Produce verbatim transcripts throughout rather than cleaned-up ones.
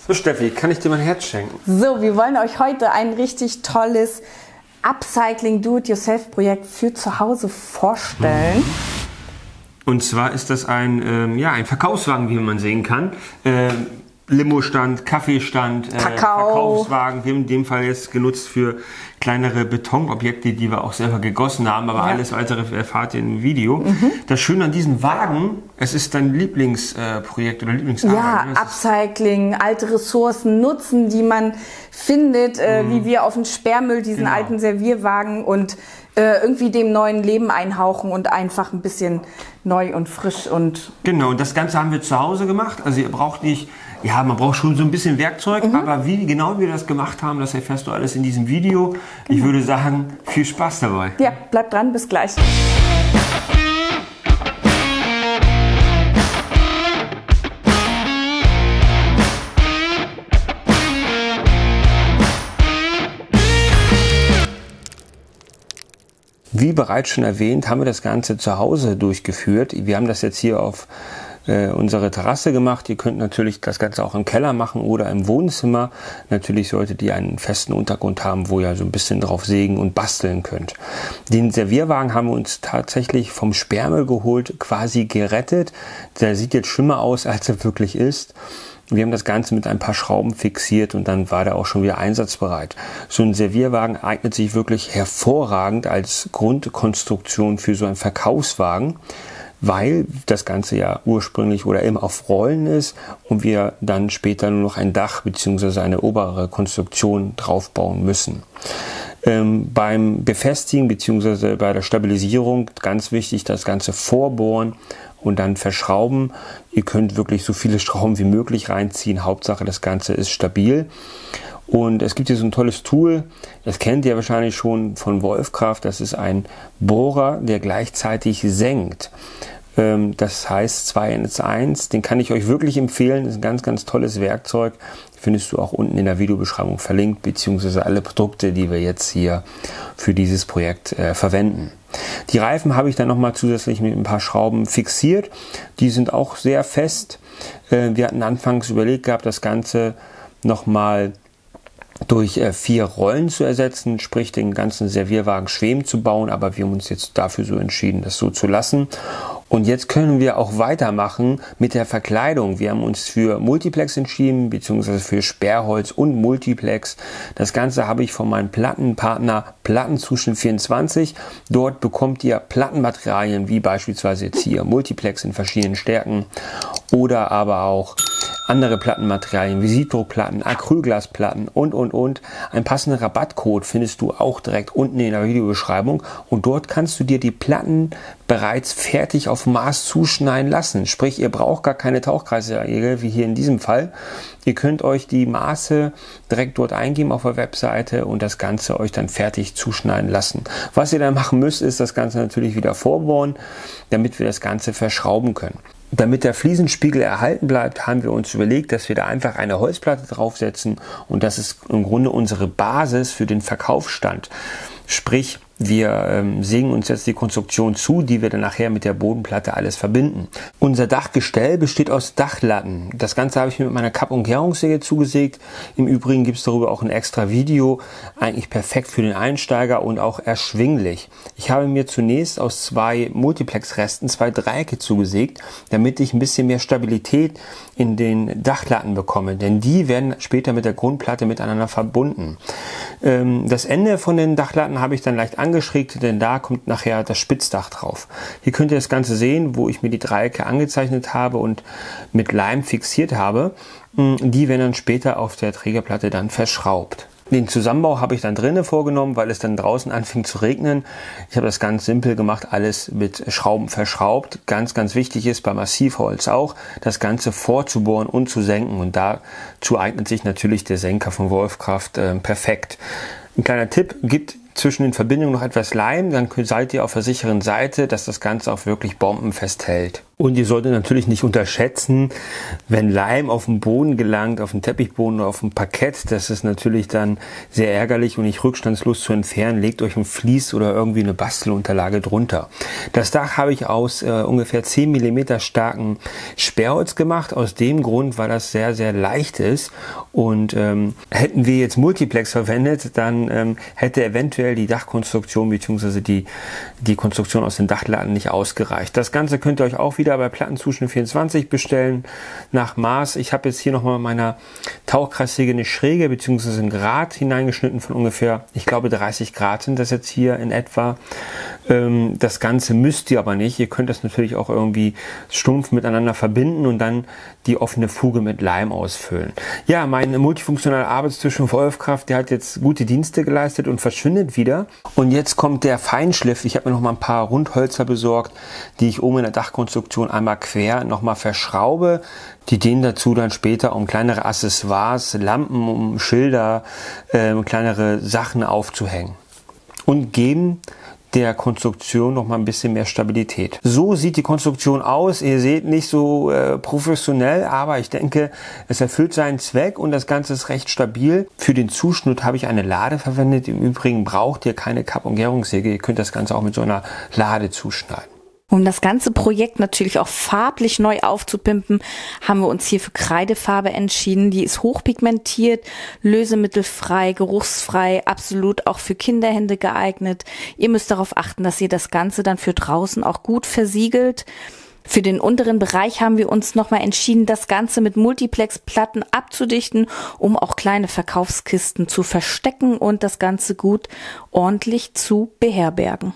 So Steffi, kann ich dir mein Herz schenken? So, wir wollen euch heute ein richtig tolles Upcycling Do-it-yourself-Projekt für zu Hause vorstellen. Und zwar ist das ein, ähm, ja, ein Verkaufswagen, wie man sehen kann. Ähm, Limo-Stand, Kaffeestand, äh, Verkaufswagen. Wir haben in dem Fall jetzt genutzt für kleinere Betonobjekte, die wir auch selber gegossen haben, aber ja. Alles weitere erfahrt ihr im Video. Mhm. Das Schöne an diesem Wagen, es ist dein Lieblingsprojekt äh, oder Lieblingsarbeit. Ja, ne? Upcycling, alte Ressourcen nutzen, die man findet, äh, mhm. wie wir auf dem Sperrmüll diesen genau. alten Servierwagen und äh, irgendwie dem neuen Leben einhauchen und einfach ein bisschen neu und frisch und... Genau, und das Ganze haben wir zu Hause gemacht. Also ihr braucht nicht... Ja, man braucht schon so ein bisschen Werkzeug, mhm. aber wie genau wir das gemacht haben, das erfährst du alles in diesem Video. Genau. Ich würde sagen, viel Spaß dabei. Ja, bleibt dran, bis gleich. Wie bereits schon erwähnt, haben wir das Ganze zu Hause durchgeführt. Wir haben das jetzt hier auf unsere Terrasse gemacht. Ihr könnt natürlich das Ganze auch im Keller machen oder im Wohnzimmer. Natürlich solltet ihr einen festen Untergrund haben, wo ihr so ein bisschen drauf sägen und basteln könnt. Den Servierwagen haben wir uns tatsächlich vom Sperrmüll geholt, quasi gerettet. Der sieht jetzt schlimmer aus, als er wirklich ist. Wir haben das Ganze mit ein paar Schrauben fixiert und dann war der auch schon wieder einsatzbereit. So ein Servierwagen eignet sich wirklich hervorragend als Grundkonstruktion für so einen Verkaufswagen, weil das Ganze ja ursprünglich oder immer auf Rollen ist und wir dann später nur noch ein Dach bzw. eine obere Konstruktion draufbauen müssen. Ähm, beim Befestigen bzw. bei der Stabilisierung ganz wichtig, das Ganze vorbohren und dann verschrauben. Ihr könnt wirklich so viele Schrauben wie möglich reinziehen. Hauptsache das Ganze ist stabil. Und es gibt hier so ein tolles Tool, das kennt ihr wahrscheinlich schon von Wolfkraft. Das ist ein Bohrer, der gleichzeitig senkt. Das heißt zwei in eins, den kann ich euch wirklich empfehlen. Das ist ein ganz, ganz tolles Werkzeug. Findest du auch unten in der Videobeschreibung verlinkt, beziehungsweise alle Produkte, die wir jetzt hier für dieses Projekt äh, verwenden. Die Reifen habe ich dann nochmal zusätzlich mit ein paar Schrauben fixiert. Die sind auch sehr fest. Äh, wir hatten anfangs überlegt gehabt, das Ganze nochmal durch äh, vier Rollen zu ersetzen, sprich den ganzen Servierwagen schweben zu bauen, aber wir haben uns jetzt dafür so entschieden, das so zu lassen. Und jetzt können wir auch weitermachen mit der Verkleidung. Wir haben uns für Multiplex entschieden, beziehungsweise für Sperrholz und Multiplex. Das Ganze habe ich von meinem Plattenpartner Plattenzuschnitt vierundzwanzig. Dort bekommt ihr Plattenmaterialien, wie beispielsweise jetzt hier Multiplex in verschiedenen Stärken oder aber auch andere Plattenmaterialien wie Siebdruckplatten, Acrylglasplatten und, und, und. Einen passenden Rabattcode findest du auch direkt unten in der Videobeschreibung und dort kannst du dir die Platten bereits fertig auf Maß zuschneiden lassen. Sprich, ihr braucht gar keine Tauchkreissäge wie hier in diesem Fall. Ihr könnt euch die Maße direkt dort eingeben auf der Webseite und das Ganze euch dann fertig zuschneiden lassen. Was ihr dann machen müsst, ist das Ganze natürlich wieder vorbohren, damit wir das Ganze verschrauben können. Damit der Fliesenspiegel erhalten bleibt, haben wir uns überlegt, dass wir da einfach eine Holzplatte draufsetzen und das ist im Grunde unsere Basis für den Verkaufsstand. Sprich, wir ähm, sägen uns jetzt die Konstruktion zu, die wir dann nachher mit der Bodenplatte alles verbinden. Unser Dachgestell besteht aus Dachlatten. Das Ganze habe ich mir mit meiner Kapp- und Gärungssäge zugesägt. Im Übrigen gibt es darüber auch ein extra Video, eigentlich perfekt für den Einsteiger und auch erschwinglich. Ich habe mir zunächst aus zwei Multiplex-Resten zwei Dreiecke zugesägt, damit ich ein bisschen mehr Stabilität in den Dachlatten bekomme, denn die werden später mit der Grundplatte miteinander verbunden. Ähm, das Ende von den Dachlatten habe ich dann leicht angeschrägt, denn da kommt nachher das Spitzdach drauf. Hier könnt ihr das Ganze sehen, wo ich mir die Dreiecke angezeichnet habe und mit Leim fixiert habe. Die werden dann später auf der Trägerplatte dann verschraubt. Den Zusammenbau habe ich dann drinnen vorgenommen, weil es dann draußen anfing zu regnen. Ich habe das ganz simpel gemacht, alles mit Schrauben verschraubt. Ganz, ganz wichtig ist bei Massivholz auch, das Ganze vorzubohren und zu senken. Und dazu eignet sich natürlich der Senker von Wolfkraft äh, perfekt. Ein kleiner Tipp, gibt zwischen den Verbindungen noch etwas Leim, dann seid ihr auf der sicheren Seite, dass das Ganze auch wirklich bombenfest hält. Und ihr solltet natürlich nicht unterschätzen, wenn Leim auf den Boden gelangt, auf den Teppichboden oder auf dem Parkett, das ist natürlich dann sehr ärgerlich und nicht rückstandslos zu entfernen. Legt euch ein Vlies oder irgendwie eine Bastelunterlage drunter. Das Dach habe ich aus äh, ungefähr zehn Millimeter starken Sperrholz gemacht, aus dem Grund, weil das sehr, sehr leicht ist. Und ähm, hätten wir jetzt Multiplex verwendet, dann ähm, hätte eventuell die Dachkonstruktion bzw. die, die Konstruktion aus den Dachlatten nicht ausgereicht. Das Ganze könnt ihr euch auch wieder bei Plattenzuschnitt vierundzwanzig bestellen, nach Maß. Ich habe jetzt hier nochmal meiner Tauchkreissäge eine Schräge bzw. ein Grad hineingeschnitten von ungefähr, ich glaube dreißig Grad sind das jetzt hier in etwa. Ähm, das Ganze müsst ihr aber nicht. Ihr könnt das natürlich auch irgendwie stumpf miteinander verbinden und dann die offene Fuge mit Leim ausfüllen. Ja, mein multifunktionaler Arbeitstisch von Wolfkraft, der hat jetzt gute Dienste geleistet und verschwindet wieder. Und jetzt kommt der Feinschliff. Ich habe mir noch mal ein paar Rundhölzer besorgt, die ich oben in der Dachkonstruktion einmal quer nochmal verschraube. Die dienen dazu dann später, um kleinere Accessoires, Lampen, um Schilder, äh, kleinere Sachen aufzuhängen. Und geben der Konstruktion noch mal ein bisschen mehr Stabilität. So sieht die Konstruktion aus. Ihr seht, nicht so äh, professionell, aber ich denke, es erfüllt seinen Zweck und das Ganze ist recht stabil. Für den Zuschnitt habe ich eine Lade verwendet. Im Übrigen braucht ihr keine Kapp- und Gärungssäge. Ihr könnt das Ganze auch mit so einer Lade zuschneiden. Um das ganze Projekt natürlich auch farblich neu aufzupimpen, haben wir uns hier für Kreidefarbe entschieden. Die ist hochpigmentiert, lösemittelfrei, geruchsfrei, absolut auch für Kinderhände geeignet. Ihr müsst darauf achten, dass ihr das Ganze dann für draußen auch gut versiegelt. Für den unteren Bereich haben wir uns nochmal entschieden, das Ganze mit Multiplex-Platten abzudichten, um auch kleine Verkaufskisten zu verstecken und das Ganze gut ordentlich zu beherbergen.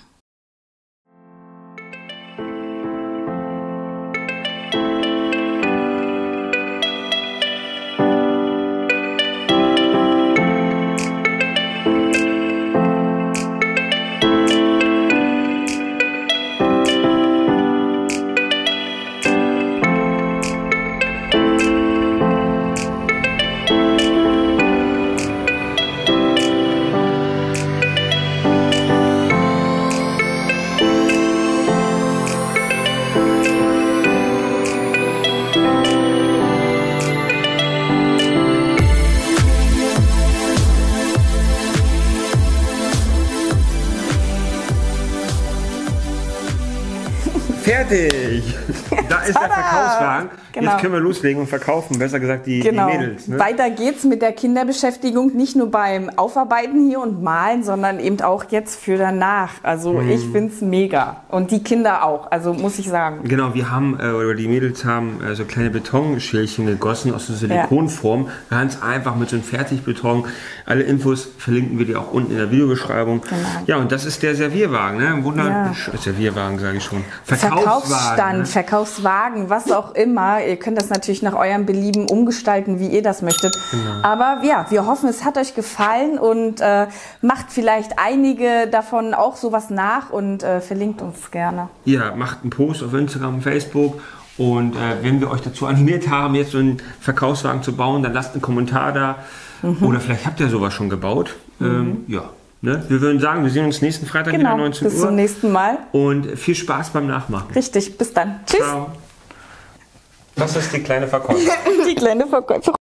Fertig! Da ist der Verkaufswagen. Genau. Jetzt können wir loslegen und verkaufen. Besser gesagt die, genau. die Mädels. Ne? Weiter geht's mit der Kinderbeschäftigung. Nicht nur beim Aufarbeiten hier und Malen, sondern eben auch jetzt für danach. Also mhm. ich find's mega. Und die Kinder auch. Also muss ich sagen. Genau, wir haben, äh, oder die Mädels haben äh, so kleine Betonschälchen gegossen aus so Silikonform. Ja. Ganz einfach mit so einem Fertigbeton. Alle Infos verlinken wir dir auch unten in der Videobeschreibung. Genau. Ja, und das ist der Servierwagen. Ne? Wunder ja. Servierwagen, sage ich schon. Verkaufswagen. Verkaufsstand, ne? Verkaufswagen, was auch immer. Ihr könnt das natürlich nach eurem Belieben umgestalten, wie ihr das möchtet. Genau. Aber ja, wir hoffen, es hat euch gefallen und äh, macht vielleicht einige davon auch sowas nach und äh, verlinkt uns gerne. Ja, macht einen Post auf Instagram und Facebook. Und äh, wenn wir euch dazu animiert haben, jetzt so einen Verkaufswagen zu bauen, dann lasst einen Kommentar da. Mhm. Oder vielleicht habt ihr sowas schon gebaut. Mhm. Ähm, ja. Ne? Wir würden sagen, wir sehen uns nächsten Freitag genau, wieder neunzehn Uhr. Bis zum nächsten Mal. Und viel Spaß beim Nachmachen. Richtig, bis dann. Tschüss. Ciao. Das ist die kleine Verkäuferin. Die kleine Verkäuferin.